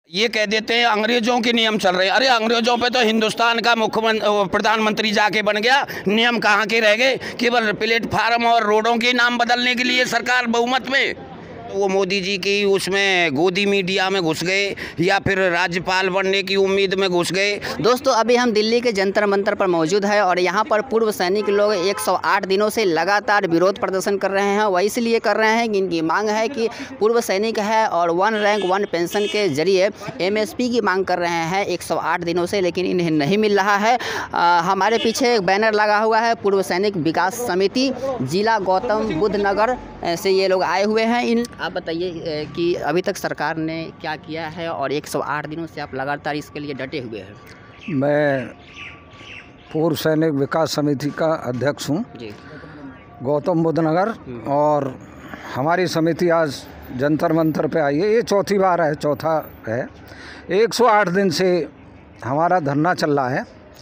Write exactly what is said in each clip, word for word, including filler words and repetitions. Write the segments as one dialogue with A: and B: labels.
A: ये कह देते हैं अंग्रेजों के नियम चल रहे हैं। अरे अंग्रेजों पे तो हिंदुस्तान का मुख्यमंत्री प्रधानमंत्री जाके बन गया, नियम कहाँ के रह गए? केवल प्लेटफार्म और रोडों के नाम बदलने के लिए सरकार बहुमत में, तो वो मोदी जी की उसमें गोदी मीडिया में घुस गए या फिर राज्यपाल बनने की उम्मीद में घुस गए।
B: दोस्तों अभी हम दिल्ली के जंतर मंतर पर मौजूद है और यहाँ पर पूर्व सैनिक लोग एक सौ आठ दिनों से लगातार विरोध प्रदर्शन कर रहे हैं। वह इसलिए कर रहे हैं कि इनकी मांग है कि पूर्व सैनिक है और वन रैंक वन पेंशन के जरिए एमएसपी की मांग कर रहे हैं एक सौ आठ दिनों से, लेकिन इन्हें नहीं मिल रहा है। आ, हमारे पीछे एक बैनर लगा हुआ है, पूर्व सैनिक विकास समिति जिला गौतम बुद्ध नगर से ये लोग आए हुए हैं। इन आप बताइए कि अभी तक सरकार ने क्या किया है और एक सौ आठ दिनों से आप लगातार इसके लिए डटे हुए हैं।
C: मैं पूर्व सैनिक विकास समिति का अध्यक्ष हूँ
B: जी,
C: गौतम बुद्ध नगर, और हमारी समिति आज जंतर मंतर पे आई है। ये चौथी बार है, चौथा है। एक सौ आठ दिन से हमारा धरना चल रहा है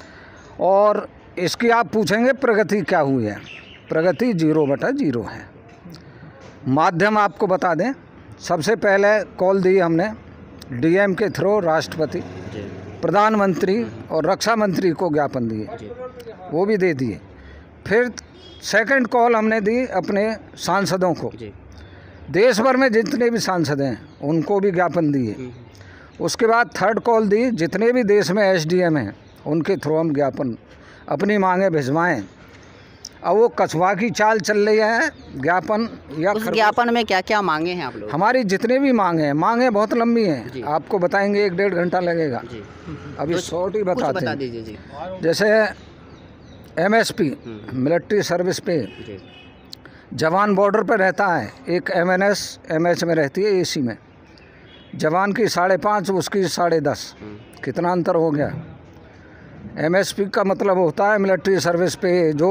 C: और इसकी आप पूछेंगे प्रगति क्या हुई है। प्रगति जीरो बटा जीरो है। माध्यम आपको बता दें, सबसे पहले कॉल दी हमने डीएम के थ्रू राष्ट्रपति, प्रधानमंत्री और रक्षा मंत्री को ज्ञापन दिए, वो भी दे दिए। फिर सेकंड कॉल हमने दी अपने सांसदों को, देश भर में जितने भी सांसद हैं उनको भी ज्ञापन दिए। उसके बाद थर्ड कॉल दी जितने भी देश में एसडीएम हैं उनके थ्रू हम ज्ञापन अपनी मांगें भिजवाएं। अब वो कछुआ की चाल चल रही है ज्ञापन या
B: उस ज्ञापन में क्या क्या मांगे हैं आप लोग?
C: हमारी जितने भी मांगे हैं, मांगे बहुत लंबी हैं, आपको बताएंगे एक डेढ़ घंटा लगेगा। अभी शॉर्ट ही बताते
B: बता
C: हैं।
B: दीजिए जी।
C: जैसे एमएसपी मिलिट्री सर्विस पे जवान बॉर्डर पे रहता है, एक एमएनएस एमएच में रहती है एसी में, जवान की साढ़े पाँच उसकी साढ़े दस, कितना अंतर हो गया। एमएसपी का मतलब होता है मिलिट्री सर्विस पे जो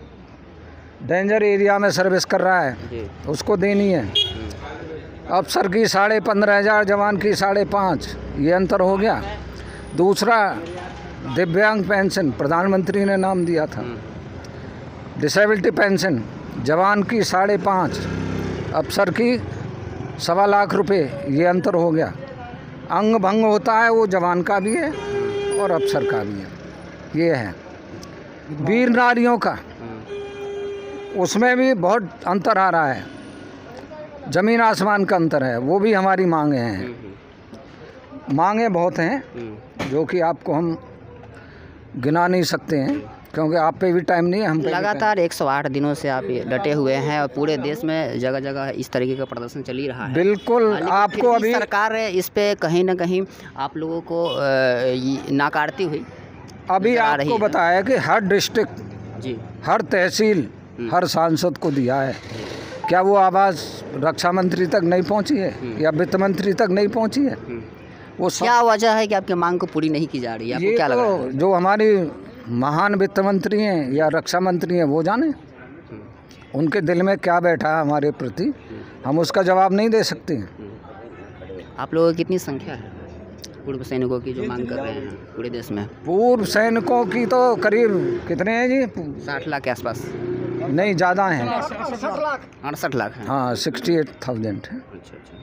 C: डेंजर एरिया में सर्विस कर रहा है उसको देनी है। अफसर की साढ़े पंद्रह हज़ार, जवान की साढ़े पाँच, ये अंतर हो गया। दूसरा दिव्यांग पेंशन, प्रधानमंत्री ने नाम दिया था। डिसेबिलिटी पेंशन जवान की साढ़े पाँच, अफसर की सवा लाख रुपए, ये अंतर हो गया। अंग भंग होता है वो जवान का भी है और अफसर का भी है, ये है। वीर नारियों का उसमें भी बहुत अंतर आ रहा है, ज़मीन आसमान का अंतर है, वो भी हमारी मांगे हैं। मांगे बहुत हैं जो कि आपको हम गिना नहीं सकते हैं क्योंकि आप पे भी टाइम नहीं है, हम पे
B: लगातार एक सौ आठ दिनों से आप डटे हुए हैं और पूरे देश में जगह जगह इस तरीके का प्रदर्शन चल ही रहा है।
C: बिल्कुल। आपको अभी
B: सरकार इस पे कहीं ना कहीं आप लोगों को नाकारती हुई
C: अभी आपको बताया कि हर डिस्ट्रिक्ट
B: जी, हर
C: हर तहसील, हर सांसद को दिया है। क्या वो आवाज़ रक्षा मंत्री तक नहीं पहुंची है या वित्त मंत्री तक नहीं पहुंची है? वो
B: क्या वजह है कि आपकी मांग को पूरी नहीं की जा रही है? आपको क्या लग रहा है?
C: जो हमारी महान वित्त मंत्री हैं या रक्षा मंत्री हैं वो जाने, उनके दिल में क्या बैठा है हमारे प्रति, हम उसका जवाब नहीं दे सकते।
B: आप लोगों की कितनी संख्या है पूर्व सैनिकों की जो मांग कर रहे हैं पूरे देश में?
C: पूर्व सैनिकों की तो करीब कितने हैं जी?
B: साठ लाख के आसपास।
C: नहीं, ज़्यादा हैं,
B: अड़सठ लाख है।
C: हाँ, सिक्सटी एट थाउजेंड है।
B: अच्छा अच्छा।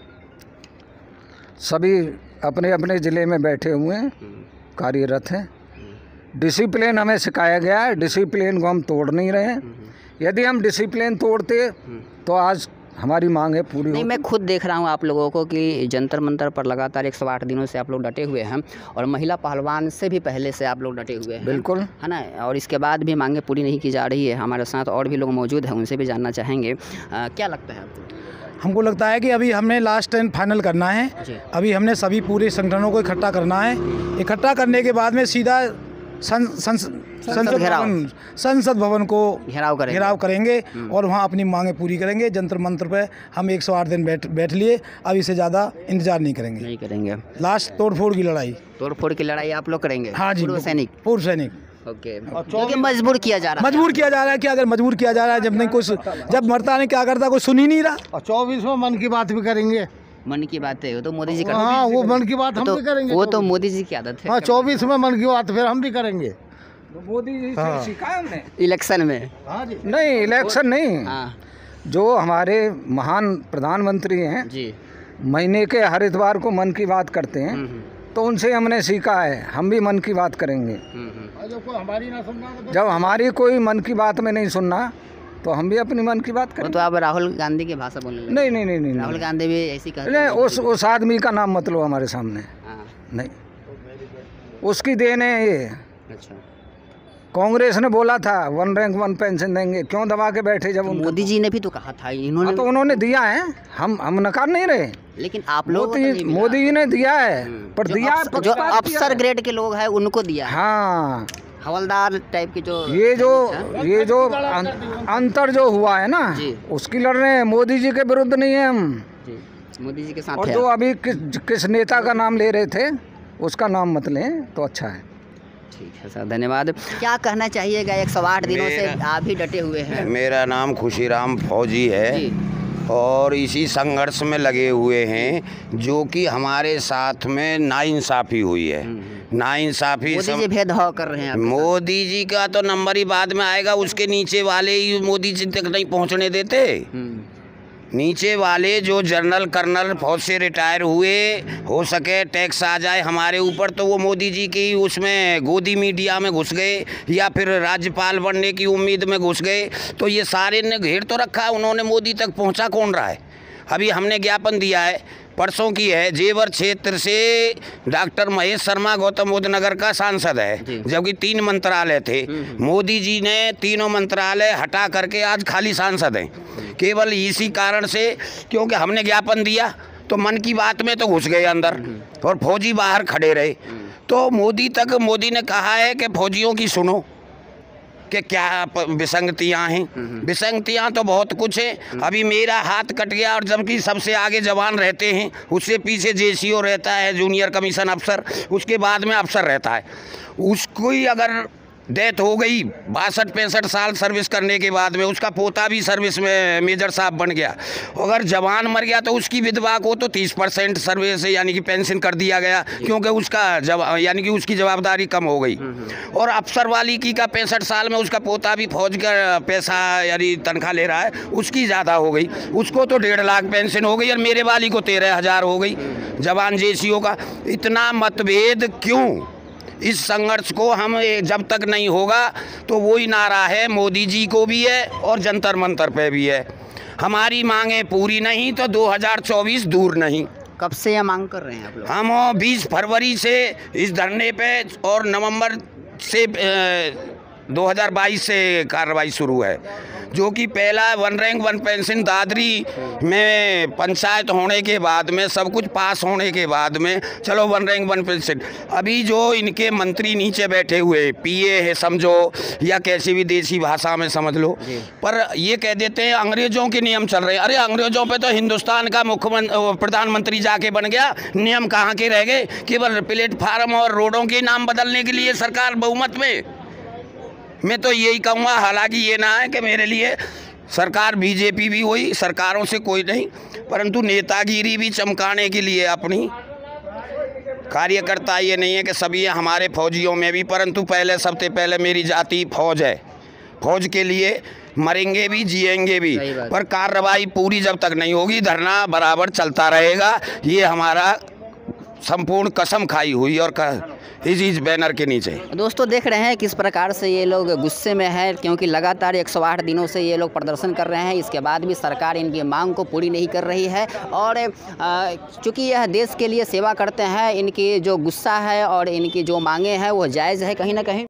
C: सभी अपने अपने ज़िले में बैठे हुए हैं, कार्यरत हैं। डिसिप्लिन हमें सिखाया गया है, डिसिप्लिन को हम तोड़ नहीं रहे हैं। यदि हम डिसिप्लिन तोड़ते तो आज हमारी मांग है पूरी।
B: नहीं, मैं खुद देख रहा हूँ आप लोगों को कि जंतर मंतर पर लगातार एक सौ आठ दिनों से आप लोग डटे हुए हैं और महिला पहलवान से भी पहले से आप लोग डटे हुए हैं।
C: बिल्कुल,
B: है ना, और इसके बाद भी मांगे पूरी नहीं की जा रही है। हमारे साथ और भी लोग मौजूद हैं, उनसे भी जानना चाहेंगे। आ, क्या लगता है आपको?
D: हमको लगता है कि अभी हमने लास्ट एंड फाइनल करना है। अभी हमने सभी पूरे संगठनों को इकट्ठा करना है। इकट्ठा करने के बाद में सीधा सं, सं, संसद भवन संसद भवन को
B: घेराव करेंगे
D: घेराव करेंगे और वहाँ अपनी मांगें पूरी करेंगे। जंतर मंतर पे हम एक सौ आठ दिन बैठ बैठ लिए, अब इससे ज़्यादा इंतजार नहीं करेंगे
B: नहीं करेंगे
D: लास्ट तोड़ फोड़ की लड़ाई
B: तोड़ फोड़ की लड़ाई आप लोग करेंगे?
D: हाँ जी,
B: पूर्व सैनिक
D: पूर्व सैनिक।
B: ओके, क्योंकि मजबूर किया जा रहा है।
D: मजबूर किया जा रहा है कि अगर मजबूर किया जा रहा है, जब नहीं कुछ जब मरता नहीं क्या करता, कोई सुन ही नहीं रहा।
E: और चौबीसवें मन की बात भी करेंगे।
B: मन की बात है, वो तो मोदी जी करते
E: हाँ, वो मन की बात हम
B: तो,
E: भी करेंगे।
B: वो तो मोदी जी की आदत है।
E: हाँ, चौबीस में मन की बात फिर हम भी करेंगे।
C: मोदी जी से सीखा है हमने
B: इलेक्शन में।
E: हाँ जी,
C: नहीं, इलेक्शन नहीं।
B: हाँ
C: जो हमारे महान प्रधानमंत्री हैं
B: जी,
C: महीने के हर इतवार को मन की बात करते हैं, तो उनसे हमने सीखा है हम भी मन की बात करेंगे। जब हमारी कोई मन की बात में नहीं सुनना तो हम भी अपनी मन की बात करें।
B: तो आप राहुल गांधी की भाषा बोलने लगे।
C: नहीं नहीं नहीं नहीं
B: राहुल गांधी भी ऐसी कहते
C: नहीं,
B: हैं।
C: उस उस आदमी का नाम मत लो हमारे सामने।
B: हाँ,
C: नहीं, उसकी देन है ये।
B: अच्छा,
C: कांग्रेस ने बोला था वन रैंक वन पेंशन देंगे, क्यों दबा के बैठे जब उनका?
B: मोदी जी ने भी तो कहा था,
C: हाँ,
B: इन्होंने
C: तो उन्होंने दिया है, हम हम नकार नहीं रहे।
B: लेकिन आप लोग
C: मोदी मोदी जी ने दिया है, पर
B: जो
C: दिया
B: अफसर, जो
C: पक्षपात किया
B: अफसर
C: है।
B: ग्रेड के लोग हैं उनको दिया है।
C: हाँ,
B: हवलदार टाइप की जो
C: ये जो ये जो अं- अंतर जो हुआ है ना,
B: जी।
C: उसकी लड़ रहे हैं। मोदी जी के विरुद्ध नहीं है हम।
B: जी, मोदी जी के साथ
C: और
B: है।
C: जो अभी किस किस नेता का नाम ले रहे थे उसका नाम मत लें तो अच्छा है।
B: ठीक है सर, धन्यवाद। क्या कहना चाहिएगा, एक सौ आठ दिनों से
A: मेरा-
B: आप भी डटे हुए हैं।
A: मेरा नाम खुशीराम फौजी है
B: जी,
A: और इसी संघर्ष में लगे हुए हैं जो कि हमारे साथ में नाइंसाफ़ी हुई है। नाइंसाफ़ी
B: मोदी
A: सम...
B: जी भेदभाव कर रहे हैं आपके साथ।
A: मोदी जी का तो नंबर ही बाद में आएगा, उसके नीचे वाले ही मोदी जी तक नहीं पहुंचने देते।
B: हम्म,
A: नीचे वाले जो जनरल कर्नल फौज से रिटायर हुए, हो सके टैक्स आ जाए हमारे ऊपर तो वो मोदी जी की उसमें गोदी मीडिया में घुस गए या फिर राज्यपाल बनने की उम्मीद में घुस गए, तो ये सारे ने घेर तो रखा है। उन्होंने मोदी तक पहुंचा कौन रहा है? अभी हमने ज्ञापन दिया है, परसों की है, जेवर क्षेत्र से डॉक्टर महेश शर्मा गौतम बुद्ध नगर का सांसद है, जबकि तीन मंत्रालय थे। मोदी जी ने तीनों मंत्रालय हटा करके आज खाली सांसद हैं, केवल इसी कारण से क्योंकि हमने ज्ञापन दिया तो मन की बात में तो घुस गए अंदर और फौजी बाहर खड़े रहे। तो मोदी तक मोदी ने कहा है कि फौजियों की सुनो कि क्या प- विसंगतियाँ हैं। विसंगतियाँ तो बहुत कुछ है। अभी मेरा हाथ कट गया और जबकि सबसे आगे जवान रहते हैं, उससे पीछे जेसीओ रहता है, जूनियर कमीशन अफसर, उसके बाद में अफसर रहता है। उसको ही अगर डेथ हो गई बासठ पैंसठ साल सर्विस करने के बाद में, उसका पोता भी सर्विस में मेजर साहब बन गया, अगर जवान मर गया तो उसकी विधवा को तो तीस परसेंट सर्विस यानी कि पेंशन कर दिया गया, क्योंकि उसका जब यानी कि उसकी जवाबदारी कम हो गई। और अफसर वाली की का पैंसठ साल में उसका पोता भी फौज का पैसा यानी तनख्वाह ले रहा है, उसकी ज़्यादा हो गई, उसको तो डेढ़ लाख पेंशन हो गई और मेरे वाली को तेरह हज़ार हो गई जवान जेसीओ का। इतना मतभेद क्यों? इस संघर्ष को हम जब तक नहीं होगा तो वही नारा है, मोदी जी को भी है और जंतर मंतर पे भी है, हमारी मांगें पूरी नहीं तो दो हज़ार चौबीस दूर नहीं।
B: कब से यह मांग कर रहे हैं आप लोग?
A: हम बीस फरवरी से इस धरने पे और नवंबर से दो हज़ार बाईस से कार्रवाई शुरू है, जो कि पहला one rank one pension Dadri में पंचायत होने के बाद में सब कुछ पास होने के बाद में चलो वन रैंक वन पेंशन। अभी जो इनके मंत्री नीचे बैठे हुए पीए है समझो या कैसी भी देसी भाषा में समझ लो, पर ये कह देते हैं अंग्रेजों के नियम चल रहे हैं। अरे अंग्रेजों पे तो हिंदुस्तान का मुख्यमंत्री प्रधानमंत्री जाके बन गया, नियम कहाँ के रह गए? केवल प्लेटफार्म और रोडों के नाम बदलने के लिए सरकार बहुमत में। मैं तो यही कहूँगा, हालांकि ये ना है कि मेरे लिए सरकार बीजेपी भी हुई, सरकारों से कोई नहीं, परंतु नेतागिरी भी चमकाने के लिए अपनी कार्यकर्ता ये नहीं है कि सभी हमारे फौजियों में भी, परंतु पहले सबसे पहले मेरी जाति फौज है, फौज के लिए मरेंगे भी जिएंगे भी, पर कार्रवाई पूरी जब तक नहीं होगी धरना बराबर चलता रहेगा। ये हमारा संपूर्ण कसम खाई हुई और इस इस बैनर के नीचे।
B: दोस्तों देख रहे हैं किस प्रकार से ये लोग गुस्से में है, क्योंकि लगातार एक सौ आठ दिनों से ये लोग प्रदर्शन कर रहे हैं, इसके बाद भी सरकार इनकी मांग को पूरी नहीं कर रही है। और चूँकि यह देश के लिए सेवा करते हैं, इनकी जो गुस्सा है और इनकी जो मांगे हैं वो जायज़ है कहीं ना कहीं।